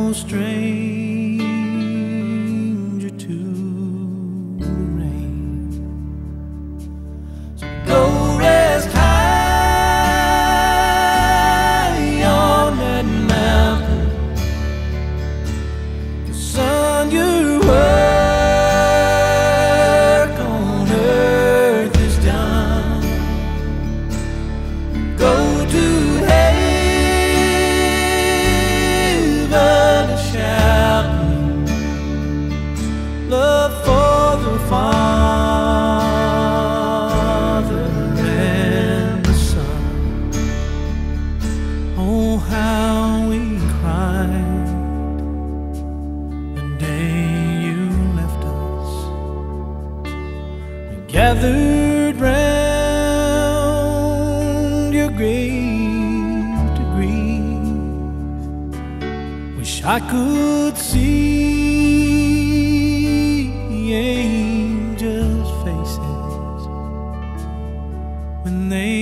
no stranger to the rain. So go rest high on that mountain. The sun, your work on earth is done. Go to love for the Father and the Son. Oh, how we cried the day you left us. We gathered round your grave to grieve. Wish I could see angels' faces when they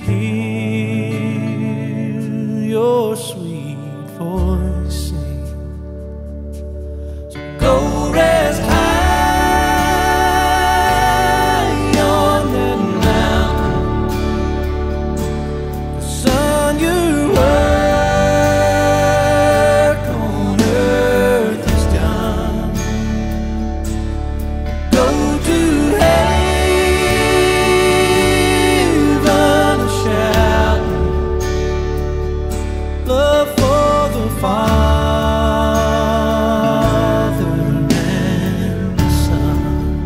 hear your sweet voice sing. So go rest high on that mountain. The sun, your work on earth is done. Go to heaven shouting, love for the Father and the Son.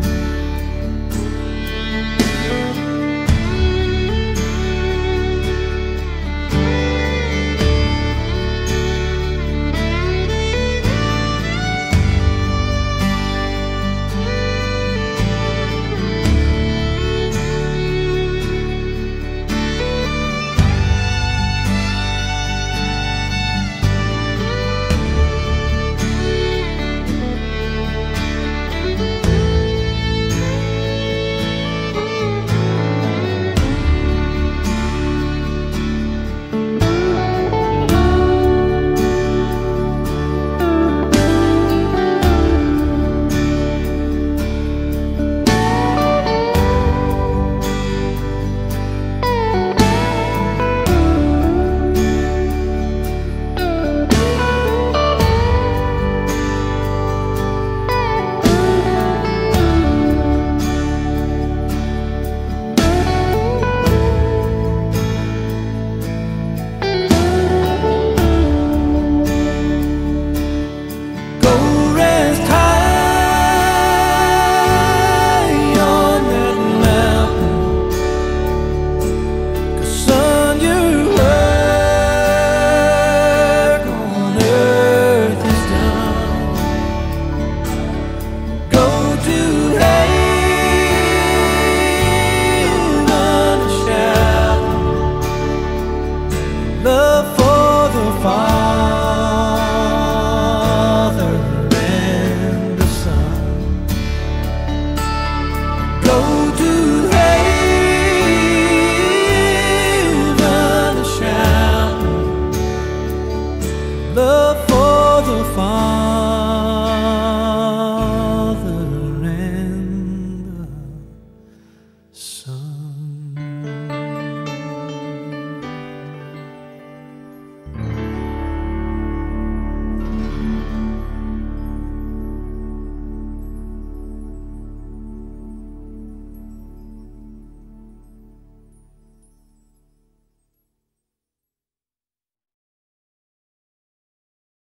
Love for the Father and the Son. Go to heaven shouting, love for the Father.